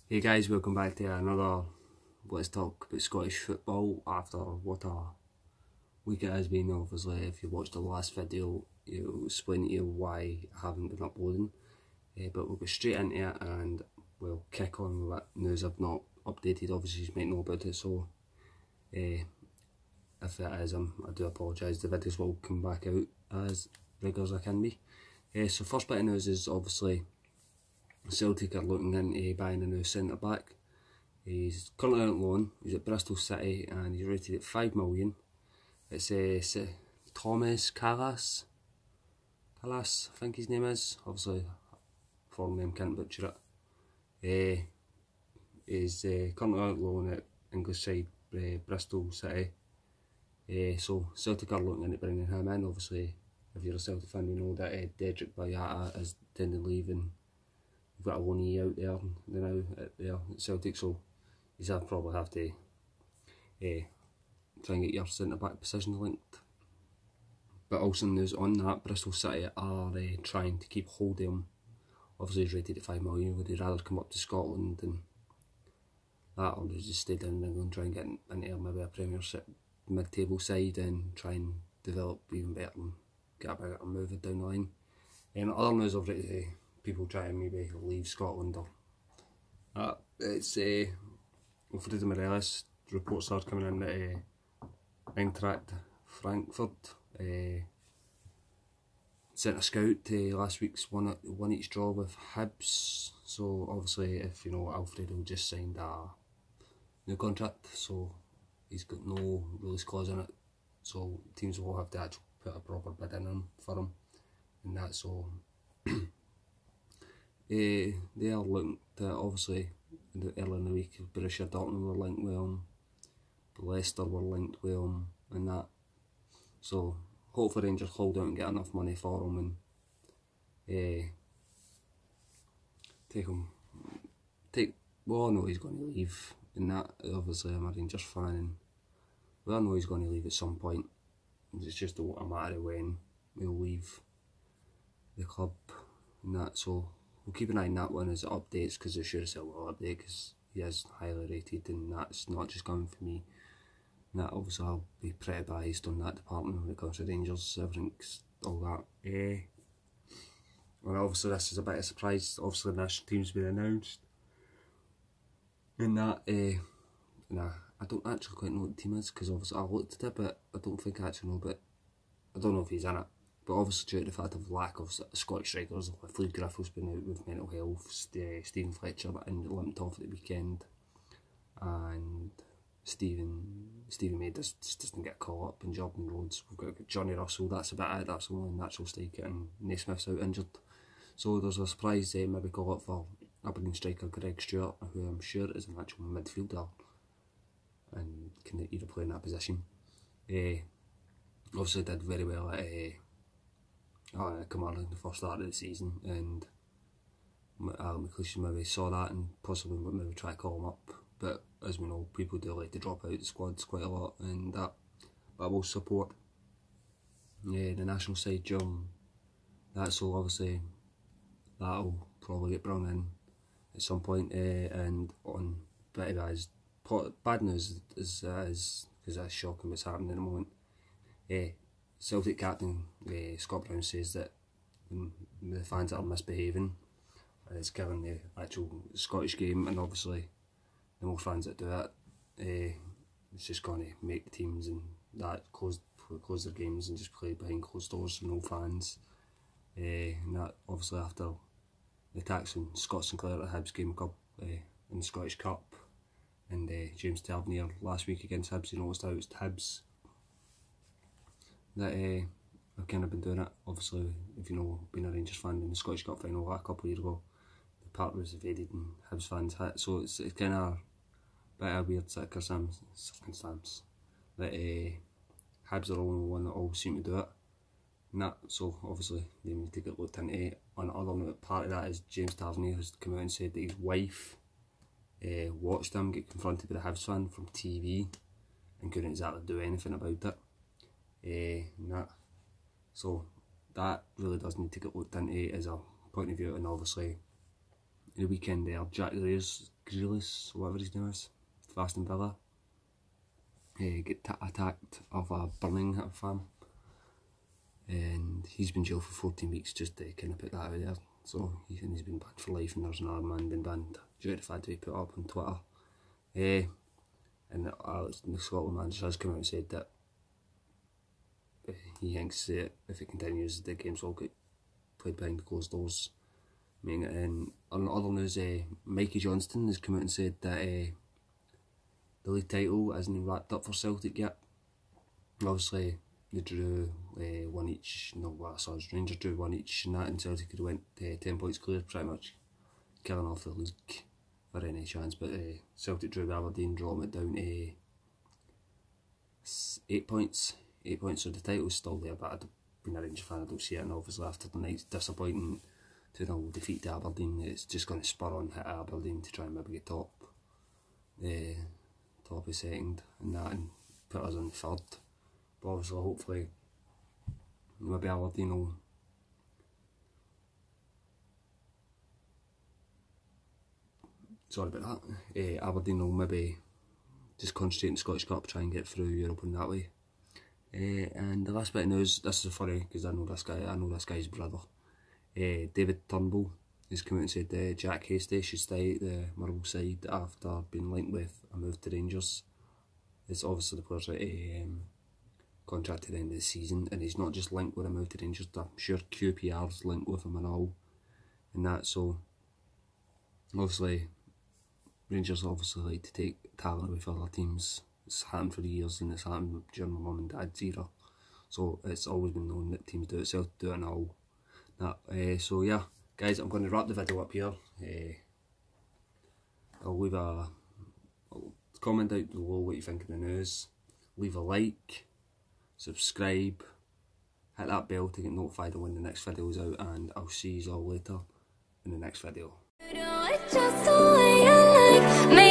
Hey guys, welcome back to another Let's Talk About Scottish Football after what a week it has been. Obviously, if you watched the last video, it'll explain to you why I haven't been uploading. But we'll go straight into it and we'll kick on with what news I've not updated. Obviously, you might know about it, so if it is, I do apologise. The videos will come back out as regular as I can be. So first bit of news is obviously Celtic are looking into buying a new centre back. He's currently on loan, he's at Bristol City and he's rated at 5 million. It's Thomas Kalas, I think his name is. Obviously, full name, can't butcher it. He's currently on loan at English side Bristol City. So Celtic are looking into bringing him in. Obviously, if you're a Celtic fan, you know that Dedrick Boyata is intending to leave and we've got a loanee out there now at Celtic, so you'll probably have to try and get your centre back position linked. But also news on that, Bristol City are trying to keep hold of him. Obviously he's rated at 5 million, would he rather come up to Scotland and that, or just stay down in England and try and get into maybe a Premiership mid-table side and try and develop even better and get a better move it down the line. Other news of people trying to maybe leave Scotland or it's Alfredo Morelos. Reports are coming in that Eintracht Frankfurt sent a scout to last week's one each draw with Hibs. So obviously, if you know, Alfredo just signed a new contract, so he's got no release clause in it. So teams will have to actually put a proper bid in for him, and that's all. They are looking to, obviously, early in the week, Borussia Dortmund were linked with him, Leicester were linked with him, and that. So hopefully Rangers hold out and get enough money for him and take him. Well, I know he's going to leave, and that. Obviously, I'm a Rangers fan, and I know he's going to leave at some point. It's just a matter of when he'll leave the club and that. So we'll keep an eye on that one as it updates, because I'm sure it will update, because he is highly rated and that's not just coming from me. And that obviously I'll be pretty biased on that department when it comes to Rangers, everything's all that. And obviously this is a bit of a surprise, obviously the national team's been announced. And that, I don't actually quite know what the team is, because obviously I looked at it, but I don't think I actually know, but I don't know if he's in it. But obviously due to the fact of lack of Scottish strikers, like Fleet Griffith's been out with mental health, Stephen Fletcher limped off at the weekend, and Stephen May just doesn't get caught up in Jordan Rhodes. We've got Johnny Russell, that's about it, that's the only natural striker, and Naismith's out injured. So there's a surprise maybe call up for Aberdeen striker Greg Stewart, who I'm sure is an actual midfielder and can either play in that position. Obviously did very well at Kilmarnock in the first start of the season, and Alan McLeish maybe saw that and possibly maybe try to call him up, but as we know, people do like to drop out the squads quite a lot, and that will support the national side during that. So obviously that'll probably get brought in at some point, and on bit of bad news is because that's shocking what's happening at the moment. Celtic captain Scott Brown says that the fans that are misbehaving is killing the actual Scottish game, and obviously the more fans that do it, it's just going to make teams and that close their games and just play behind closed doors with no fans. And that obviously after the attacks on Scott Sinclair at the Hibs Game Cup in the Scottish Cup, and James Tavernier last week against Hibs, you noticed how it's Hibs that I've kind of been doing it. Obviously, if you know, being a Rangers fan in the Scottish Cup final a couple of years ago, the park was evaded and Hibs fans hit, so it's kind of a bit of a weird circumstance that Hibs are the only one that all seem to do it. And that, so obviously they need to get looked into. On the other note, part of that is James Tavernier has come out and said that his wife watched him get confronted with a Hibs fan from TV and couldn't exactly do anything about it. And that, so that really does need to get looked into as a point of view. And obviously the weekend there, Jack Greer's Grealish, whatever his name is, for Aston Villa, get attacked of a Birmingham fan, and he's been jailed for 14 weeks just to kind of put that out there. So he's been banned for life, and there's another man been banned due to the fact that he put up on Twitter. And the Scotland manager has come out and said that he thinks that if it continues, the games will get played behind closed doors. And on other news, Mikey Johnston has come out and said that the league title isn't wrapped up for Celtic yet. Obviously, they drew one each. Rangers drew one each, and that, and Celtic had went 10 points clear, pretty much killing off the league for any chance. But Celtic drew Aberdeen, drawing it down to 8 points. 8 points, so the title's still there. But I've been a Rangers fan, I don't see it. And obviously, after the night's disappointing 2-0 defeat to Aberdeen, it's just going to spur on hit Aberdeen to try and maybe get top of second and that, and put us in third. But obviously, hopefully, maybe Aberdeen will Aberdeen will maybe just concentrate in the Scottish Cup, try and get through Europe in that way. And the last bit of news, this is funny because I know this guy's brother. David Turnbull has come out and said Jack Hastie should stay at the Motherwell side after being linked with a move to Rangers. It's obviously the player's contract at the end of the season, and he's not just linked with a move to Rangers. I'm sure QPR's linked with him and all, and that. So obviously, Rangers obviously like to take talent away from other teams. It's happened for years, and it's happened during my mum and dad's era. So it's always been known that teams do it, so do it and all. So yeah, guys, I'm going to wrap the video up here. I'll leave a comment out below what you think of the news. Leave a like, subscribe, hit that bell to get notified of when the next video is out, and I'll see you all later in the next video.